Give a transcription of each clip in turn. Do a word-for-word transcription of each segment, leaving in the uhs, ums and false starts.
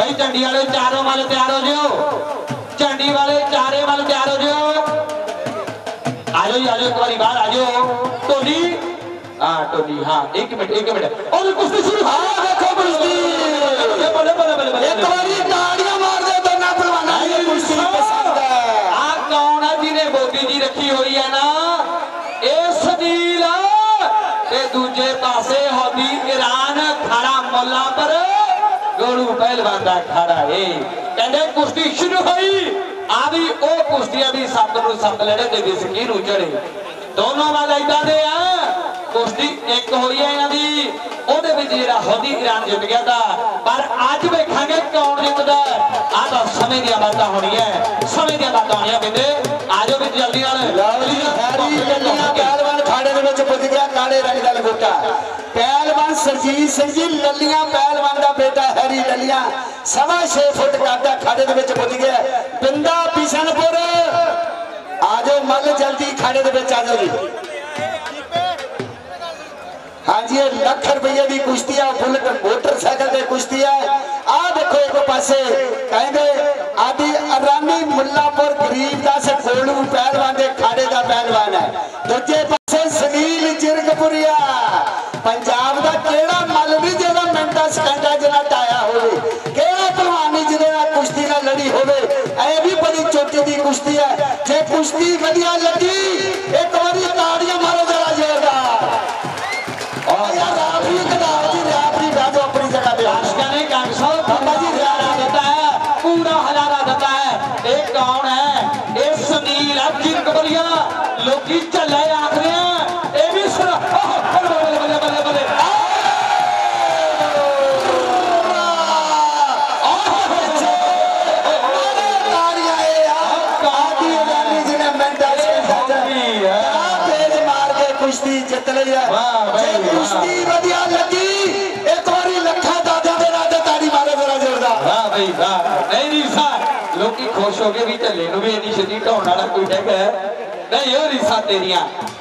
भाई झंडी वाले चारों वाले तैयार हो जाओ, झंडी वाले चारे वाले तैयार हो जाओ। आजो जी आजो, एक बारी बाहर आजो। टोली हाँ टोली हाँ एक मिनट एक मिनट और कुश्ती शुरू। हाँ देखो कुश्ती बोले बोले बोले एक बारी ताड़ियां मार दे दोनों पहलवानों की कुश्ती पसंद है। आ कौन है जिन्हें बोगी जी रखी हुई है ना ए सनील ते दूजे पासे होदी ईरान खड़ा मुल्ला पर गोलू पहलवान दा खड़ा है। कहंदे कुश्ती शुरू हुई आ भी ओ कुश्ती अभी सत्त नूं सत्त लड़े ते विसकी नूं चढ़े दोनों वाल इदां दे आ। कुश्ती एक हुई है इन्हां दी ओदे विच जिहड़ा होदी ईरान जित गया था पर अज वेखांगे कौन जितदा। आ तां समय दी बातां होनी है, समय दी बातां होनी है। कहंदे आजो भी जल्दी नाल लवली हैरी लल्लियां पहलवान खाड़े दे विच पुज गया काले रंग दा लंगोटा। पहलवान सरजीत सिंह जी लल्लियां पहलवान दा बेटा हैरी लल्लियां सवा छे फुट करदा खाड़े दे विच पुज गया। बिंदा बिशनपुर आजो मल जल्दी खाड़े दे विच आजो जी। हाँ जी लख रुपये की कुश्ती है, बुलेट मोटरसाइकिल की कुश्ती है। आ देखो एक पासे कहेंगे आदि अरानी मुल्लापुर गरीबदास गोलू पहलवान के खाड़े का पहलवान है। दूजे पासे सुनील जिरगपुरिया पंजाब का केड़ा मल भी जो मिनटा सकेंडा जना टाया हो केड़ा पहलवानी जिदे कुश्ती ना लड़ी हो भी बड़ी चोटी की कुश्ती है। जे कुश्ती वधिया लगी एक बारी ताड़ियां मारो जरा जोरदार। पूरा हजारा देता है। एक कौन है एक सुनील जिरगपुरिया लोकी चले आखरे ये भी सुन बल्ले बल्ले बल्ले बल्ले कुश्ती जित ली है। कुश्ती वधिया लगी एक बारी लखा दादा दे नाल ते ताड़ी मारो जरा जोरदार। वाह भाई वाह। नहीं रीसा लोकी खुश हो गए भी झल्ले नूं भी इन्नी छेती ढाउण वाला कोई हैगा नहीं ओ रीसा तेरियां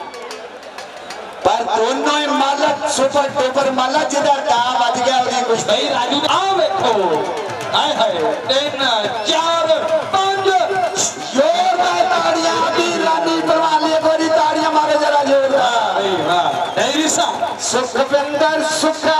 पर दोनों ही मालक सुपर टोपर मालक जिदा दा बज गया ओदी कुश्ती। भाई राजू आ देखो हाय हाय तीन चार पांच जोरदार ताड़ियां भी रानी पहलवान एक बारी ताड़ियां मारो जरा जोरदार। वाह भाई वाह। नहीं रीसा सुखविंदर सुख